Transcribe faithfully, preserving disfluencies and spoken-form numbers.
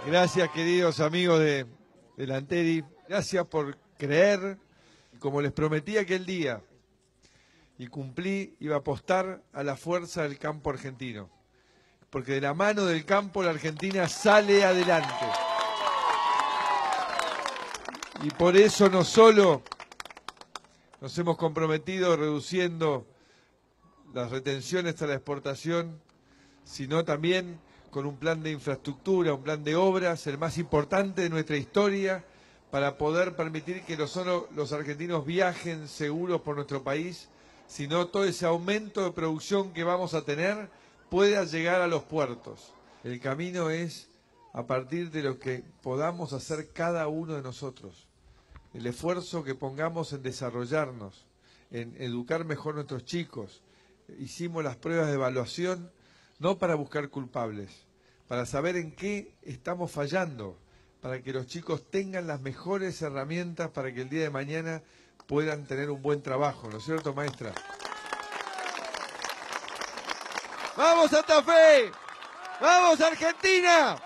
Gracias, queridos amigos de, de la Anteri. Gracias por creer. Como les prometí aquel día, y cumplí, iba a apostar a la fuerza del campo argentino. Porque de la mano del campo la Argentina sale adelante. Y por eso no solo nos hemos comprometido reduciendo las retenciones a la exportación, sino también con un plan de infraestructura, un plan de obras, el más importante de nuestra historia, para poder permitir que no solo los argentinos viajen seguros por nuestro país, sino todo ese aumento de producción que vamos a tener pueda llegar a los puertos. El camino es a partir de lo que podamos hacer cada uno de nosotros. El esfuerzo que pongamos en desarrollarnos, en educar mejor a nuestros chicos. Hicimos las pruebas de evaluación no para buscar culpables, para saber en qué estamos fallando, para que los chicos tengan las mejores herramientas para que el día de mañana puedan tener un buen trabajo, ¿no es cierto, maestra? ¡Vamos, Santa Fe! ¡Vamos, Argentina!